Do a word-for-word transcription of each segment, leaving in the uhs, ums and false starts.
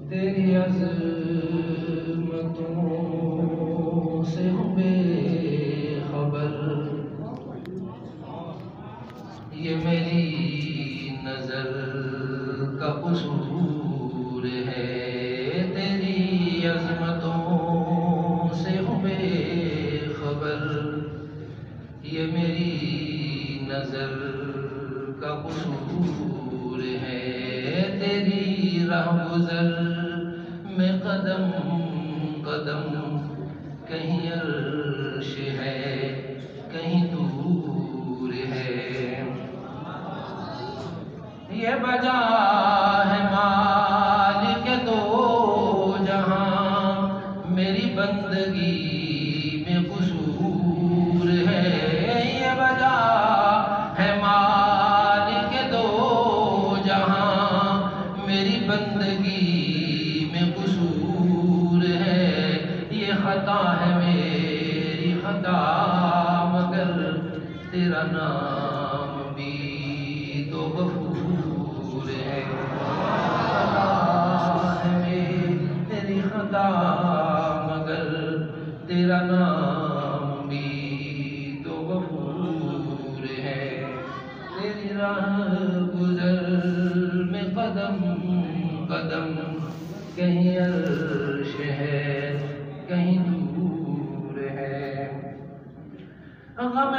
تیری عظمتوں سے ہوں بے خبر، یہ میری نظر کا قصور ہے۔ تیری عظمتوں سے ہوں بے خبر، یہ میری نظر کا قصور ہے۔ تیری راہ گزر میں قدم قدم، کہیں عرش ہے کہیں دور ہے۔ یہ بجا ہے مالک دو جہاں، میری بندگی میں قصور ہے۔ یہ بجا ہے مالک دو جہاں، میری بندگی میں قصور ہے۔ یہ خطا ہے میری خطا، مگر تیرا نام بھی تو غفور ہے۔ خطا ہے میری خطا، مگر تیرا نام بھی تو غفور ہے۔ تیری راہ گزر میں قدم قدم، کہیں عرش ہے کہیں دور ہے۔ غم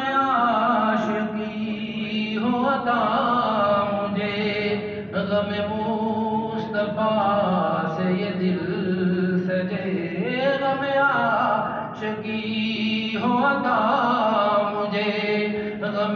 عاشقی ہو عطا مجھے، غم مصطفیٰ سے یہ دل سجے۔ غم عاشقی ہو عطا مجھے، غم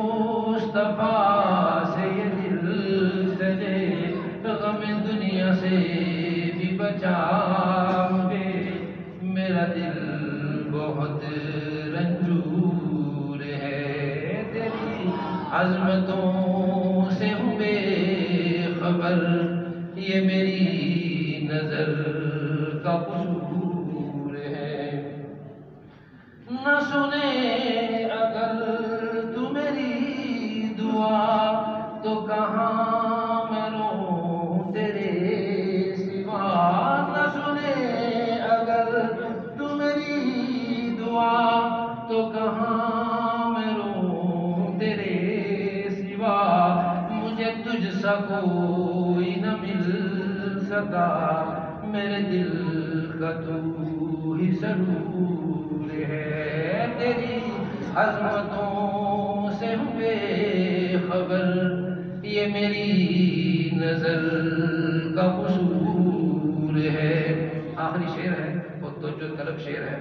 مصطفیٰ سے یہ دل سجے۔ غم دنیا سے بھی بچا مجھے، میرا دل بہت رنجور ہے۔ تیری عظمتوں سے ہوں بے خبر، یہ میری نظر کا قصور ہے۔ نہ سنے اگر تو میری دعا، تو کہاں میں رہوں تیرے سوا۔ نہ سنے اگر تو میری دعا، تو کہاں میں رہوں تیرے سوا۔ مجھے تجھ سا کوئی نہ مل سکا، میرے دل کا تو ہی سرور ہے۔ تیری عظمتوں سے ہوں بے خبر، یہ میری نظر کا قصور ہے۔ آخری شعر ہے، وہ تو جو طلب شعر ہے۔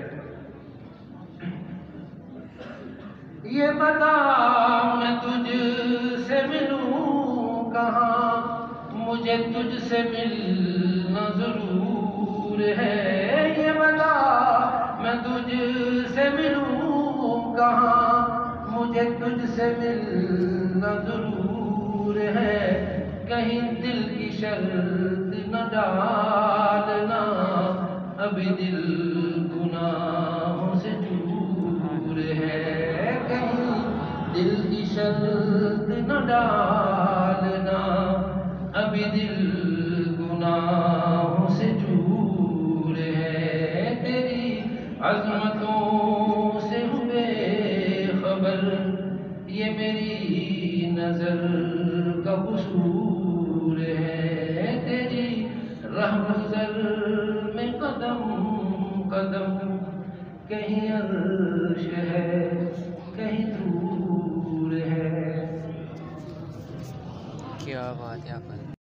یہ بتا میں تجھ سے ملوں کہاں، مجھے تجھ سے ملنا ضرور ہے۔ یہ بتا میں تجھ سے ملوں کہاں، مجھے تجھ سے ملنا ضرور ہے۔ کہیں دل کی شرط نہ ڈالنا، ابھی دل گناہوں سے دور ہے۔ کہیں دل کی شرط نہ ڈالنا، ابھی دل گناہوں سے دور ہے۔ تیری عظمتوں سے ہوں بے خبر، یہ میری نظر کا قصور ہے۔ تیری راہ گزر میں قدم قدم، کہیں عرش ہے کہیں دور ہے۔ کیا بات ہے آپ